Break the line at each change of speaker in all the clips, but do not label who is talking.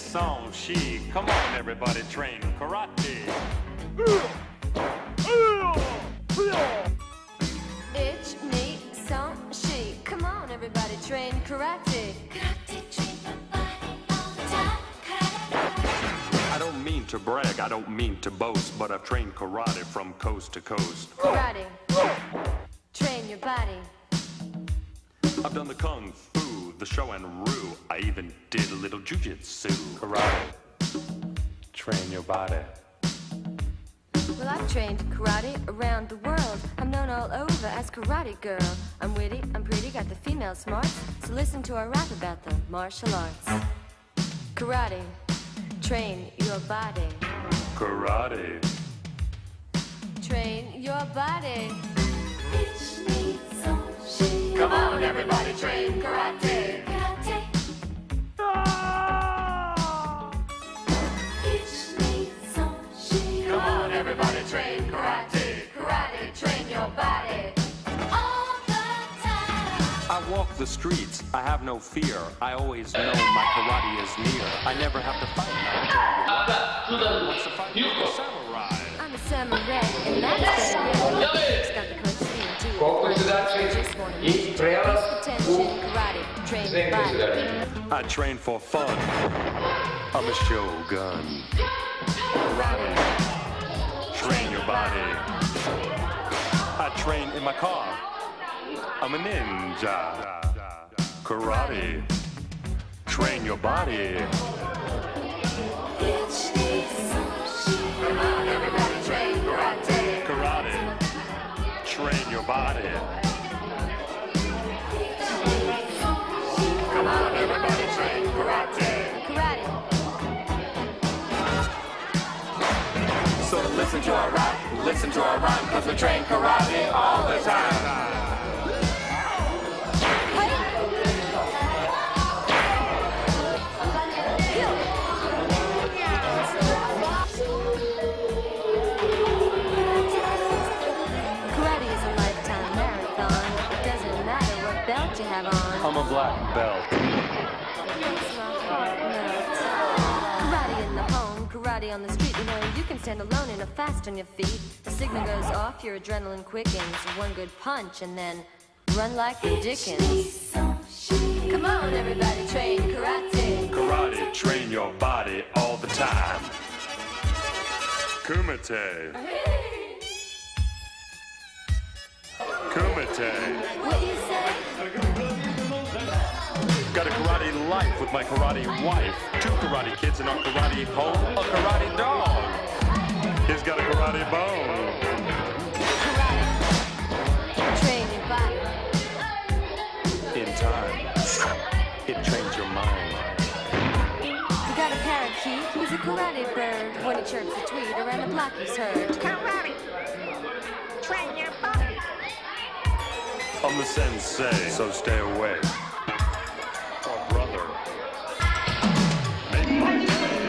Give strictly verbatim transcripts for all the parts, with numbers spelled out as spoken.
some she. Come on, everybody, train karate.
Ich, me, some, she. Come on, everybody, train karate.
Karate, train my body all the time. Karate.
I don't mean to brag, I don't mean to boast, but I've trained karate from coast to coast.
Karate. Train your body.
I've done the kung fu, the show and rue. I even did a little jujitsu. Karate. Train your body.
Well, I've trained karate around the world. I'm known all over as Karate Girl. I'm witty, I'm pretty, got the female smarts. So listen to our rap about the martial arts. Karate, train your body.
Karate.
Train your body.
Ich, me, some, she.
Come on, everybody, train karate.
Karate. Ich, me, some, she.
Come on, everybody, train karate. Karate, train your body.
All the time.
I walk the streets, I have no fear. I always know my karate is near. I never have to fight, I'll tell you what. What's the fight with the samurai?
I'm a samurai, and that's better. It's got the courtesy and two.
Колко задачи и прелост у
I train for fun. I'm a shogun.
Karate.
Train your body. I train in my car. I'm a ninja. Karate. Train your body.
Ich, me, some, she.
Come on, everybody, train karate.
Karate. Train your body.
Come on, everybody, train karate. Karate.
So listen to our rap, listen to our rhyme, cause we train karate all the time.
Karate is a lifetime marathon. It doesn't matter what belt you have on.
I'm a black belt.
Karate in the home, karate on the street. You know, you can stand alone and fast on your feet. The signal goes off, your adrenaline quickens. One good punch and then run like the Dickens. Come on, everybody, train karate.
Karate, train your body all the time. Kumite. Kumite.
What you say?
Got a karate life with my karate wife. Two karate kids in our karate home. A karate dog. He's got a karate bone.
Karate. Train your body.
In time, it trains your mind.
You got a parakeet who's a karate bird. When he chirps a tweet around the block he's heard.
Karate. Train your body.
I'm the sensei, so stay away. Oh, brother. Make my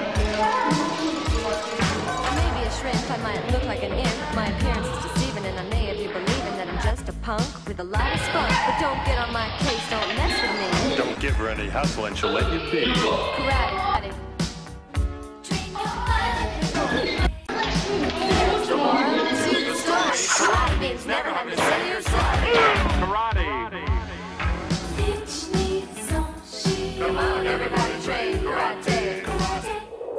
I may be a shrimp, I might look like an imp. My appearance is deceiving and I may have you believing that I'm just a punk with a lot of spunk. But don't get on my case, don't mess with me.
Don't give her any hassle and she'll let you be.
Karate.
Train your body.
Karate means never having to say your side.
Karate.
Ich, me, some, she.
Come on, everybody, train karate.
Karate.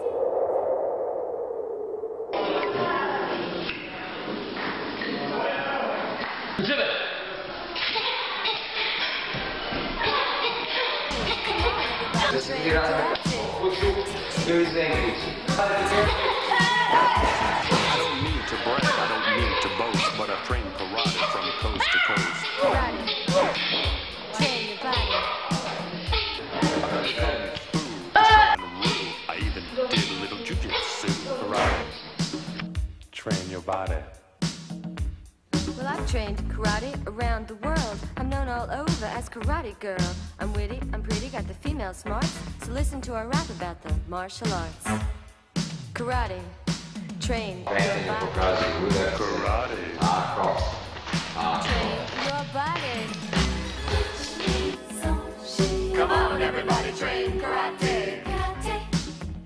I don't mean to brag, I don't mean to boast, but I've trained karate from coast to coast.
Karate. Train your body.
I even did a little jujitsu. Karate. Train your body.
Well, I've trained karate around the world. I'm known all over as Karate Girl. I'm witty, I'm pretty, got the female smarts. So listen to our rap about the martial arts. Karate. Train your body.
Karate.
Train your body.
Ich, me, some, she.
Come on, everybody, train karate.
Karate.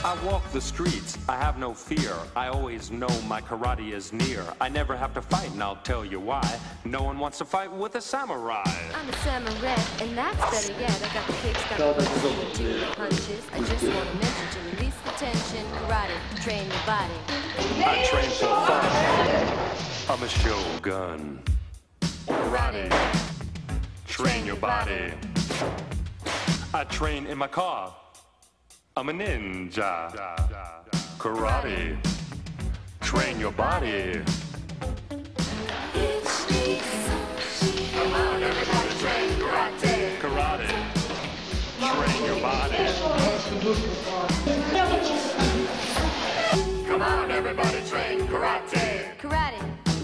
I walk the streets, I have no fear. I always know my karate is near. I never have to fight, and I'll tell you why. No one wants to fight with a samurai.
I'm a samurai, and that's better yet. I got the kicks, got the punches, do the punches. I just want to mention to release the tension. Karate, train your body.
I train for fun. I'm a shogun. Karate, train your body. I train in my car. I'm a ninja. Karate, train your body.
Come on, everybody, train karate.
Karate, train your body.
Come on, everybody, train karate. Karate.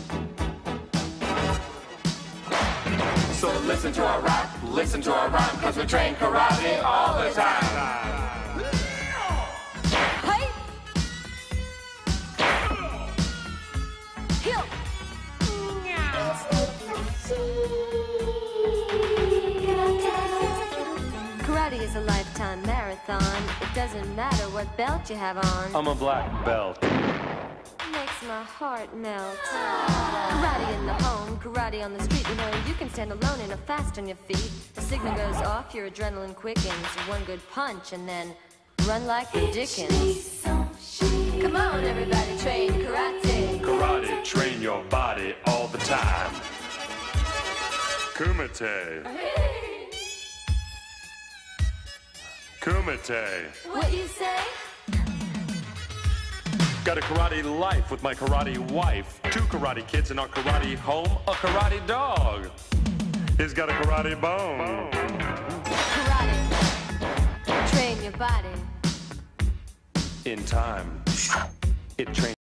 So listen to our rap, listen to our rhyme, cause we train karate all the time.
Hey! Heel! Karate is a lifetime marathon. It doesn't matter what belt you have on.
I'm a black belt.
Makes my heart melt. Karate in the home, karate on the street. You know, you can stand alone and fast on your feet. The signal goes off, your adrenaline quickens. One good punch and then run like the Dickens. Come on, everybody, train karate.
Karate, train your body all the time. Kumite. Kumite.
What you say?
Got a karate life with my karate wife. Two karate kids in our karate home. A karate dog. He's got a karate bone.
Karate. Train your body.
In time, it trains.